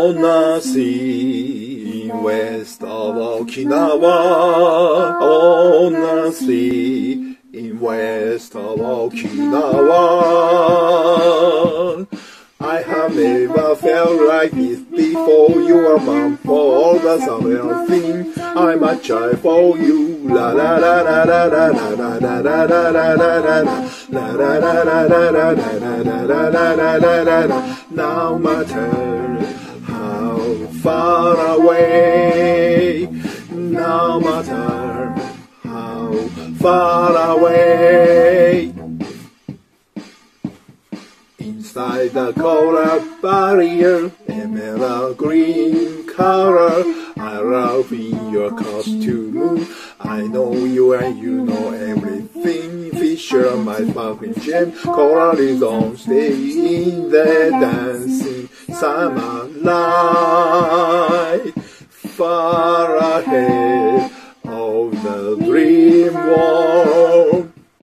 Onnna Sea, west of Okinawa. Onnna Sea, west of Okinawa. I have never felt like this before. You are mine for all the summer thing. I'm a child for you. La la la la la la la la la la la la la la la la la la la la. No matter how far away, no matter how far away. Inside the coral barrier, emerald green color, I love in your costume. I know you and you know everything. Fish are my sparkling gem. Coral is on stage in the dancing summer night. Far ahead.